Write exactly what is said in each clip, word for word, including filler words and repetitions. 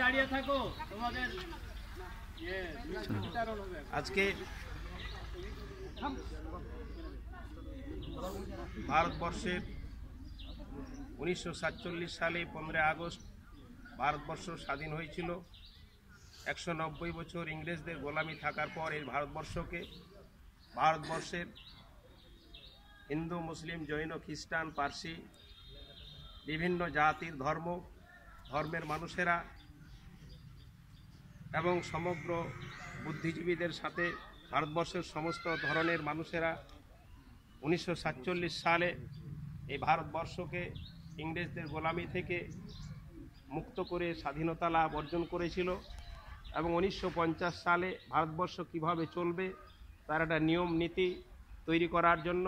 দাঁড়িয়ে থাকো তোমাদের আজকে ভারতবর্ষের উনিশশো সাতচল্লিশ সালে পনেরোই আগস্ট ভারতবর্ষ স্বাধীন হয়েছিল। একশো নব্বই বছর ইংরেজদের গোলামি থাকার পর এই ভারতবর্ষকে ভারতবর্ষের হিন্দু, মুসলিম, জৈন, খ্রিস্টান, পার্সি বিভিন্ন জাতির ধর্ম ধর্মের মানুষেরা এবং সমগ্র বুদ্ধিজীবীদের সাথে ভারতবর্ষের সমস্ত ধরনের মানুষেরা উনিশশো সাতচল্লিশ সালে এই ভারতবর্ষকে ইংরেজদের গোলামি থেকে মুক্ত করে স্বাধীনতা লাভ অর্জন করেছিল এবং উনিশশো পঞ্চাশ সালে ভারতবর্ষ কিভাবে চলবে তার একটা নিয়ম নীতি তৈরি করার জন্য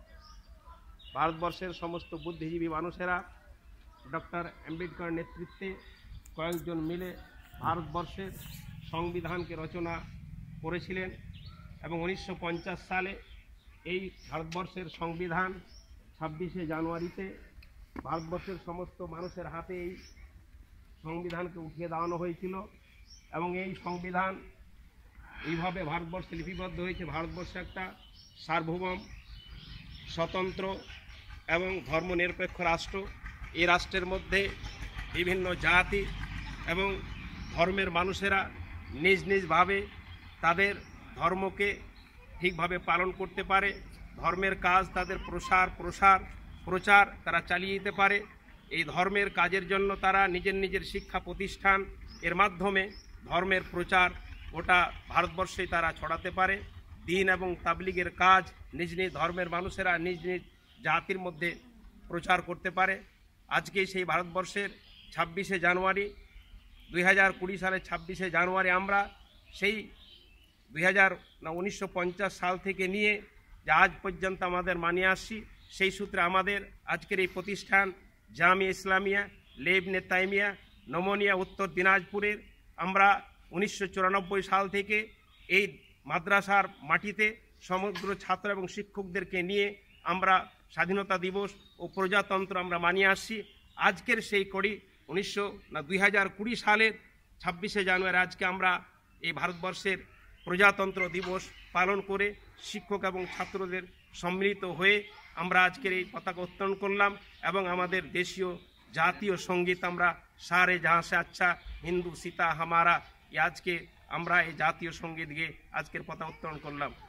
ভারতবর্ষের সমস্ত বুদ্ধিজীবী মানুষেরা ডক্টর আম্বেদকর নেতৃত্বে কয়েকজন মিলে ভারতবর্ষের সংবিধানকে রচনা করেছিলেন এবং উনিশশো পঞ্চাশ সালে এই ভারতবর্ষের সংবিধান ছাব্বিশে জানুয়ারিতে ভারতবর্ষের সমস্ত মানুষের হাতে এই সংবিধানকে উঠিয়ে দেওয়ানো হয়েছিল এবং এই সংবিধান এইভাবে ভারতবর্ষে লিপিবদ্ধ হয়েছে। ভারতবর্ষ একটা সার্বভৌম, স্বতন্ত্র এবং ধর্মনিরপেক্ষ রাষ্ট্র। এই রাষ্ট্রের মধ্যে বিভিন্ন জাতি এবং ধর্মের মানুষেরা নিজ নিজভাবে তাদের ধর্মকে ঠিকভাবে পালন করতে পারে, ধর্মের কাজ তাদের প্রসার প্রসার প্রচার তারা চালিয়ে যেতে পারে। এই ধর্মের কাজের জন্য তারা নিজের নিজের শিক্ষা প্রতিষ্ঠান এর মাধ্যমে ধর্মের প্রচার গোটা ভারতবর্ষে তারা ছড়াতে পারে। দ্বীন এবং তাবলীগের কাজ নিজ নিজ ধর্মের মানুষেরা নিজ নিজ জাতির মধ্যে প্রচার করতে পারে। আজকে সেই ভারতবর্ষের ছাব্বিশে জানুয়ারি দুই হাজার কুড়ি সালের ছাব্বিশে জানুয়ারি আমরা সেই দুই হাজার না উনিশশো পঞ্চাশ সাল থেকে নিয়ে যে আজ পর্যন্ত আমাদের মানিয়ে আসছি, সেই সূত্রে আমাদের আজকের এই প্রতিষ্ঠান জামিয়া ইসলামিয়া লেবনে তাইমিয়া নমনিয়া উত্তর দিনাজপুরের আমরা উনিশশো চুরানব্বই সাল থেকে এই মাদ্রাসার মাটিতে সমগ্র ছাত্র এবং শিক্ষকদেরকে নিয়ে আমরা স্বাধীনতা দিবস ও প্রজাতন্ত্র আমরা মানিয়ে আসছি। আজকের সেই কড়ি উনিশশো না দুই হাজার কুড়ি সালের ছাব্বিশে জানুয়ারি আজকে আমরা এই ভারতবর্ষের প্রজাতন্ত্র দিবস পালন করে শিক্ষক এবং ছাত্রদের সম্মিলিত হয়ে আমরা আজকের এই পতাকা উত্তোলন করলাম এবং আমাদের দেশীয় জাতীয় সঙ্গীত আমরা সারে জাহাঁ সে আচ্ছা হিন্দু সীতা হামারা আজকে আমরা এই জাতীয় সঙ্গীত গিয়ে আজকের পতাকা উত্তোলন করলাম।